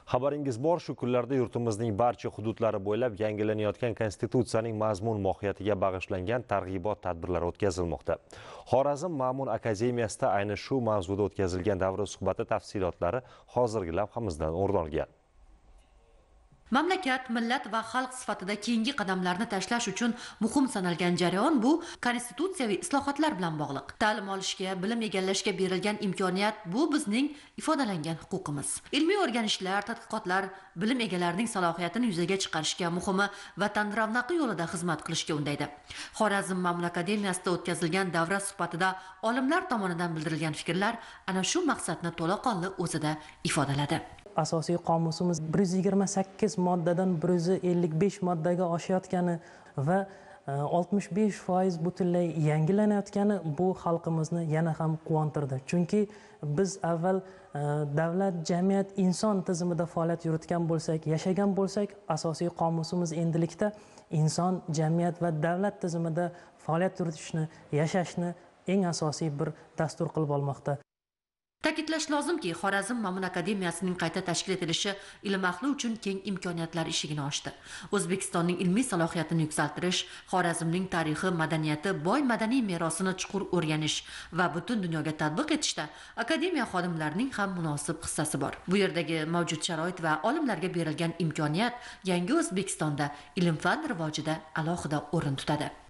Xabaringiz bor, shu kunlarda yurtimizning barcha hududlari bo'ylab yangilanayotgan konstitutsiyaning mazmun mohiyatiga bag'ishlangan targ'ibot tadbirlari o'tkazilmoqda. Xorazm Ma'mun akademiyasida ayni shu mavzuda o'tkazilgan davra suhbati tafsilotlari hozirgi lavhamizdan o'rin olgan. Mamlakat, millat va xalq sifatida keyingi qadamlarni tashlash uchun muhim sanalgan jarayon bu konstitutsiyaviy islohotlar bilan bog'liq. Ta'lim olishga, bilim egallashga berilgan imkoniyat bu bizning ifodalangan huquqimiz. Ilmiy o'rganishlar, tadqiqotlar bilim egalarining salohiyatini yuzaga chiqarishga, muhimi vatan ravnaqi yo'lida xizmat qilishga undaydi. Xorazm Ma'mun akademiyasida o'tkazilgan davra suhbatida olimlar tomonidan bildirilgan fikrlar ana shu maqsadni to'laqonli o'zida ifodaladi. Asosiy qomusimiz 128 moddadan 155 moddaga oshayotgani va 65% butunlay yangilanayotgani bu xalqimizni yana ham quvontirdi. Chunki biz avval davlat, jamiyat, inson tizimida faoliyat yuritgan bo'lsak, yashagan bo'lsak, asosiy qomusimiz endilikda inson, jamiyat va davlat tizimida faoliyat yuritishni, yashashni eng asosiy bir dastur qilib olmoqda. Ta'kidlash lozimki, Xorazm Ma'mun akademiyasining qayta tashkil etilishi ilm ahli uchun keng imkoniyatlar eshigini ochdi. O'zbekistonning ilmiy salohiyatini yuksaltirish, Xorazmning tarixi, madaniyati, boy madaniy merosini chuqur o'rganish va butun dunyoga tatbiq etishda akademiya xodimlarining ham munosib hissasi bor. Bu yerdagi mavjud sharoit va olimlarga berilgan imkoniyat yangi O'zbekistonda ilm-fan rivojida alohida o'rin tutadi.